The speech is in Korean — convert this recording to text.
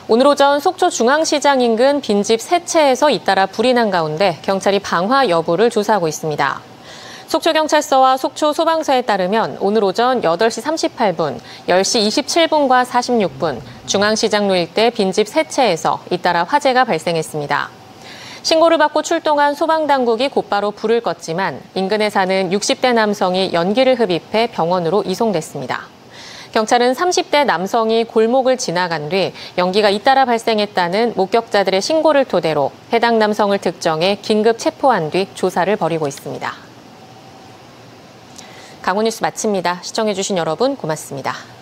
오늘 오전 속초 중앙시장 인근 빈집 세 채에서 잇따라 불이 난 가운데 경찰이 방화 여부를 조사하고 있습니다. 속초경찰서와 속초 소방서에 따르면 오늘 오전 8시 38분, 10시 27분과 46분 중앙시장로 일대 빈집 세 채에서 잇따라 화재가 발생했습니다. 신고를 받고 출동한 소방당국이 곧바로 불을 껐지만 인근에 사는 60대 남성이 연기를 흡입해 병원으로 이송됐습니다. 경찰은 30대 남성이 골목을 지나간 뒤 연기가 잇따라 발생했다는 목격자들의 신고를 토대로 해당 남성을 특정해 긴급 체포한 뒤 조사를 벌이고 있습니다. 강원뉴스 마칩니다. 시청해주신 여러분 고맙습니다.